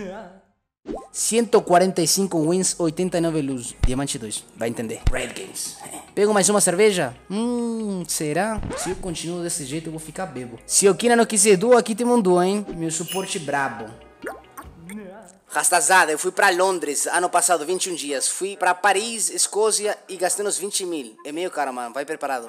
145 wins, 89 luz. Diamante 2, vai entender. Red Games. Pego mais uma cerveja? Será? Se eu continuo desse jeito eu vou ficar bebo. Se o Kina não quiser duo, aqui tem um duo, hein? Meu suporte brabo. Rastazada, eu fui pra Londres ano passado, 21 dias. Fui pra Paris, Escócia e gastei uns 20 mil. É meio caro, mano. Vai preparado.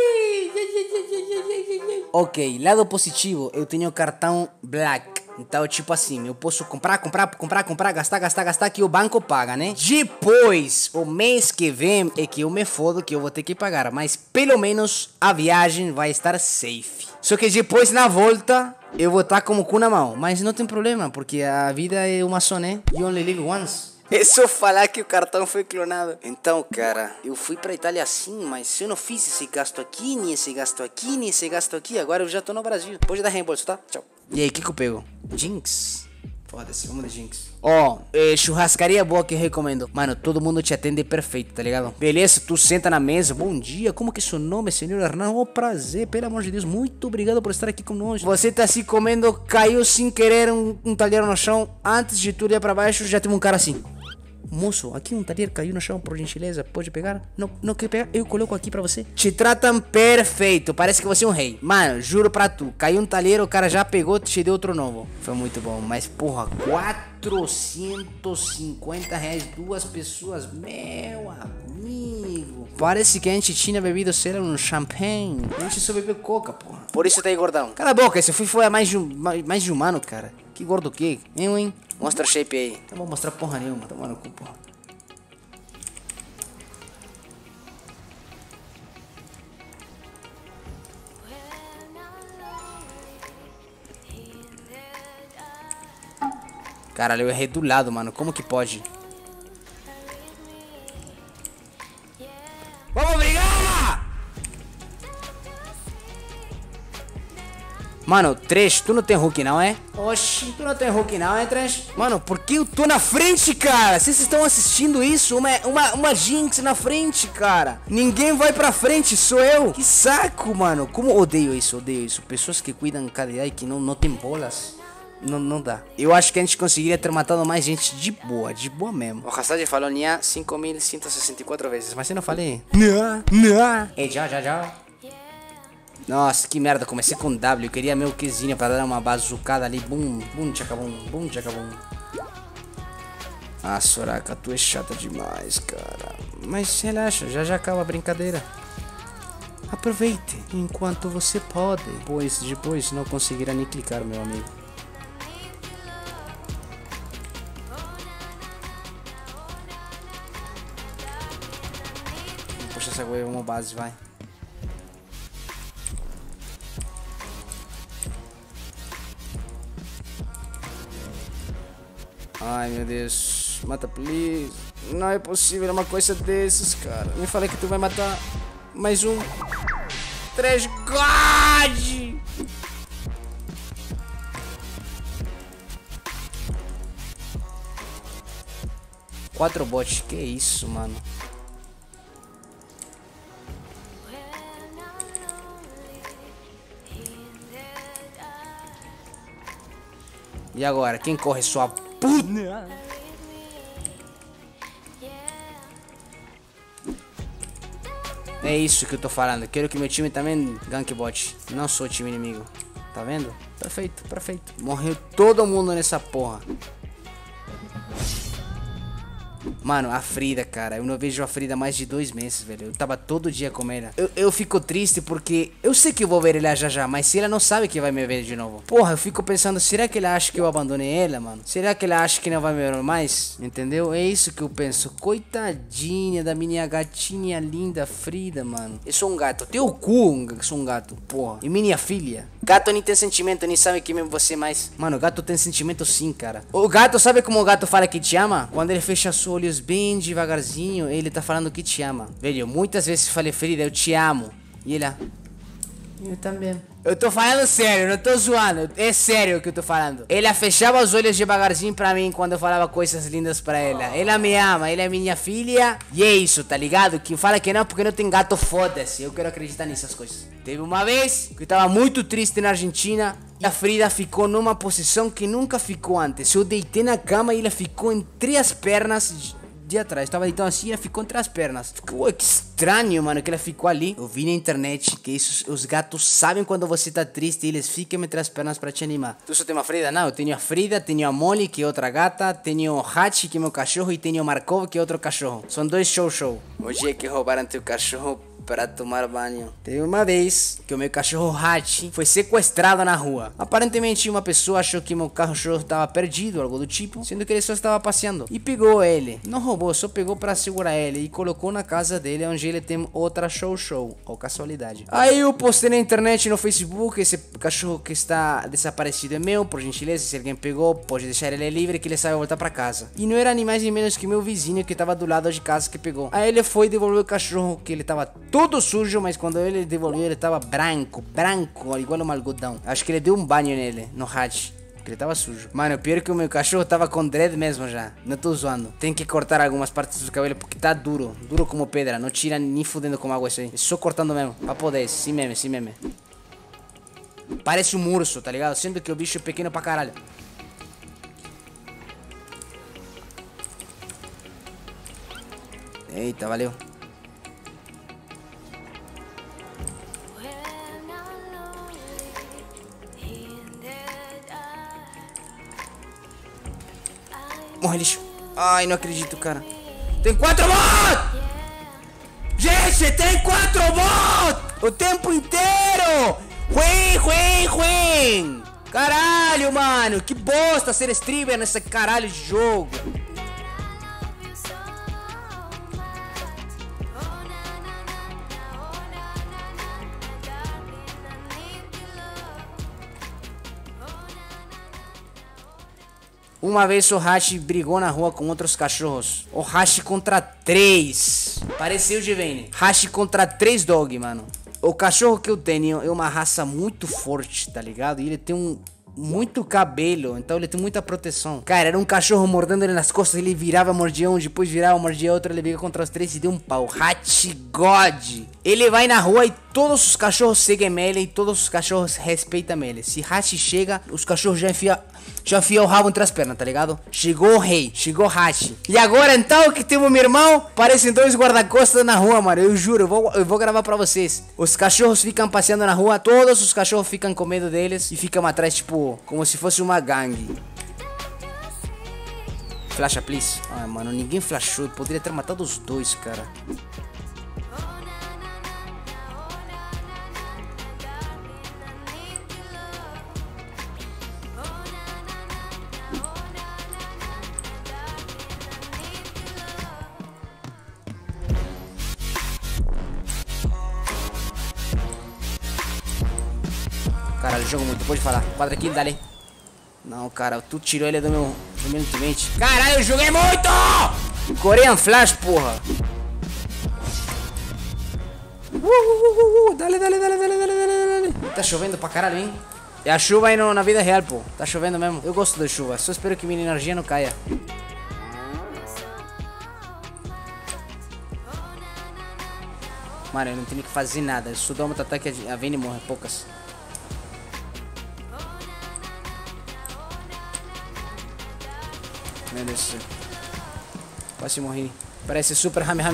Ok, lado positivo, eu tenho cartão Black. Então, tipo assim, eu posso comprar, gastar, que o banco paga, né? Depois, o mês que vem é que eu me fodo, que eu vou ter que pagar. Mas pelo menos a viagem vai estar safe. Só que depois, na volta, eu vou estar como cu na mão. Mas não tem problema, porque a vida é uma só, né? You only live once. É só falar que o cartão foi clonado. Então, cara, eu fui pra Itália assim, mas se eu não fiz esse gasto aqui, nem esse gasto aqui, nem esse gasto aqui, agora eu já tô no Brasil. Pode dar reembolso, tá? Tchau. E aí, o que eu pego? Jinx? Foda-se, vamos de Jinx. Ó, churrascaria boa que eu recomendo. Mano, todo mundo te atende perfeito, tá ligado? Beleza, tu senta na mesa. Bom dia, como que é seu nome, senhor Hernão? Oh, prazer, pelo amor de Deus. Muito obrigado por estar aqui conosco. Você tá se comendo, caiu sem querer um talher no chão. Antes de tudo ir pra baixo, já tem um cara assim. Moço, aqui um talher caiu no chão, por gentileza, pode pegar? Não quer pegar? Eu coloco aqui pra você. Te tratam perfeito, parece que você é um rei. Mano, juro pra tu, caiu um talher, o cara já pegou, te deu outro novo. Foi muito bom, mas porra, 450 reais, duas pessoas, meu amigo. Parece que a gente tinha bebido, sei lá, um champanhe. A gente só bebeu coca, porra. Por isso tá aí, gordão. Cala a boca, esse foi mais de um ano, cara. Que gordo que? Hein? Mostra o shape aí. Não vou mostrar porra nenhuma, toma no cu, porra. Caralho, eu errei do lado, mano. Como que pode? Vamos brigar! Mano, Trash, tu não tem hook não, é? Oxi, tu não tem hook não, é, Trash? Mano, por que eu tô na frente, cara? Vocês estão assistindo isso? Uma Jinx na frente, cara. Ninguém vai pra frente, sou eu. Que saco, mano. Como odeio isso, odeio isso. Pessoas que cuidam cada e que não tem bolas. Não dá. Eu acho que a gente conseguiria ter matado mais gente de boa mesmo. O Hassad falou Nia 5.164 vezes, mas você não falei? Não. Ei, já. Nossa, que merda, comecei com W, eu queria meu Qzinho pra dar uma bazucada ali, bum, tchacabum. Ah, Soraka, tu é chata demais, cara. Mas relaxa, já acaba a brincadeira. Aproveite enquanto você pode, pois depois não conseguirá nem clicar, meu amigo. Puxa essa goiaba uma base, vai. Ai, meu Deus. Mata, please. Não é possível uma coisa desses, cara. Me falei que tu vai matar mais um. 3 God! Quatro bots. Que isso, mano? E agora? Quem corre sua puta? É isso que eu tô falando. Quero que meu time também gank bot. Não sou time inimigo. Tá vendo? Perfeito. Morreu todo mundo nessa porra. Mano, a Frida, cara, eu não vejo a Frida há mais de 2 meses, velho. Eu tava todo dia com ela. Eu fico triste porque eu sei que eu vou ver ela já, mas se ela não sabe que vai me ver de novo. Porra, eu fico pensando, será que ela acha que eu abandonei ela, mano? Será que ela acha que não vai me ver mais? Entendeu? É isso que eu penso. Coitadinha da minha gatinha linda Frida, mano. Eu sou um gato. Teu cu, eu sou um gato, porra. E minha filha. Gato nem tem sentimento, nem sabe que mesmo você mais. Mano, o gato tem sentimento sim, cara. O gato, sabe como o gato fala que te ama? Quando ele fecha os olhos bem devagarzinho, ele tá falando que te ama. Velho, muitas vezes falei, Frida, eu te amo. E ele, eu também. Eu tô falando sério, não tô zoando. É sério o que eu tô falando. Ela fechava os olhos devagarzinho pra mim quando eu falava coisas lindas pra ela. Ela me ama, ela é minha filha. E é isso, tá ligado? Quem fala que não porque não tem gato, foda-se. Eu quero acreditar nessas coisas. Teve uma vez que eu tava muito triste na Argentina e a Frida ficou numa posição que nunca ficou antes. Eu deitei na cama e ela ficou entre as pernas de atrás. Tava deitando assim e ela ficou entre as pernas. Ficou que estranho, mano, que ela ficou ali. Eu vi na internet que isso, os gatos sabem quando você tá triste e eles ficam entre as pernas pra te animar. Tu só tem uma Frida? Não, eu tenho a Frida, tenho a Molly, que é outra gata, tenho o Hachi, que é meu cachorro, e tenho o Markov, que é outro cachorro. São dois show. Hoje é que roubaram teu cachorro para tomar banho. Teve uma vez que o meu cachorro Hachi foi sequestrado na rua. Aparentemente uma pessoa achou que meu cachorro estava perdido, algo do tipo, sendo que ele só estava passeando. E pegou ele. Não roubou, só pegou para segurar ele e colocou na casa dele, onde ele tem outra show, ou casualidade. Aí eu postei na internet e no Facebook, esse cachorro que está desaparecido é meu, por gentileza, se alguém pegou, pode deixar ele livre que ele sabe voltar para casa. E não era nem mais nem menos que meu vizinho que estava do lado de casa que pegou. Aí ele foi devolver o cachorro, que ele estava todo sujo, mas quando ele devolveu ele tava branco, igual um algodão. Acho que ele deu um banho nele, no Hachi, porque ele tava sujo. Mano, pior que o meu cachorro tava com dread mesmo já. Não tô zoando. Tem que cortar algumas partes do cabelo porque tá duro como pedra. Não tira nem fudendo com água isso aí. É só cortando mesmo, pra poder, sem meme. Parece um urso, tá ligado? Sendo que o bicho é pequeno pra caralho. Eita, valeu. Morre, lixo. Ai, não acredito, cara. Tem 4 bots! Gente, tem 4 bots! O tempo inteiro! Ruim! Caralho, mano. Que bosta ser streamer nesse caralho de jogo. Uma vez o Hachi brigou na rua com outros cachorros. O Hachi contra 3. Pareceu de Vayne. Hachi contra 3 dog, mano. O cachorro que eu tenho é uma raça muito forte, tá ligado? E ele tem muito cabelo, então ele tem muita proteção. Cara, era um cachorro mordendo ele nas costas, ele virava, mordia um, depois virava, mordia outro, ele briga contra os 3 e deu um pau. Hachi God. Ele vai na rua e todos os cachorros seguem ele e todos os cachorros respeitam ele. Se Hachi chega, os cachorros já enfiam o rabo entre as pernas, tá ligado? Chegou o rei, chegou Hachi. E agora então que temos meu irmão, parecem 2 guarda-costas na rua, mano. Eu juro, eu vou gravar pra vocês. Os cachorros ficam passeando na rua, todos os cachorros ficam com medo deles e ficam atrás, tipo, como se fosse uma gangue. Flasha, please. Ai, mano, ninguém flashou. Poderia ter matado os 2, cara. Caralho, jogo muito, pode falar. 4 kills, dale. Não, cara, tu tirou ele do meu mente. Caralho, eu joguei muito! Korean Flash, porra. Dale. Tá chovendo pra caralho, hein? É a chuva aí na vida real, pô. Tá chovendo mesmo. Eu gosto da chuva, só espero que minha energia não caia. Mano, eu não tenho que fazer nada. Eu só dou um ataque a Vayne morre, poucas. Meu Deus do céu. Quase morri. Parece super Hame.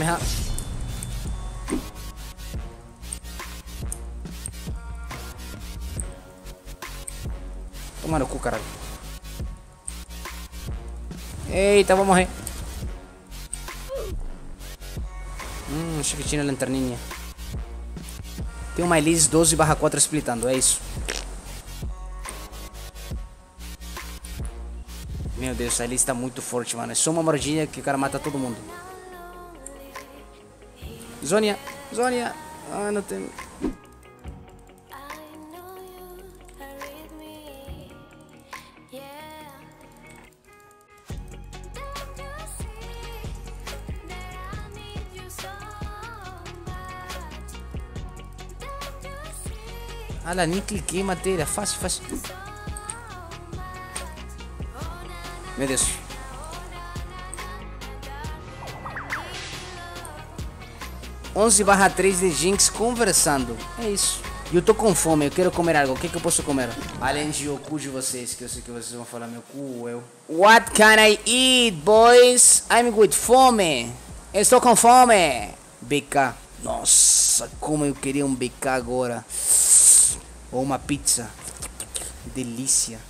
Toma no cu, caralho. Eita, vou morrer. Achei que tinha lanterninha. Tem uma Elise 12/4 splitando, é isso. Meu Deus, essa Elise tá muito forte, mano. É só uma mordidinha que o cara mata todo mundo. Zônia. Ah, não tem... Ah lá, nem cliquei, matéria. Fácil, fácil. Meu Deus. (11/3 de Jinx conversando. É isso. E eu tô com fome, eu quero comer algo. O que eu posso comer? Além de o cu de vocês, que eu sei que vocês vão falar meu cu, eu. What can I eat, boys? I'm with fome. Estou com fome. BK. Nossa, como eu queria um BK agora. Ou uma pizza. Delícia.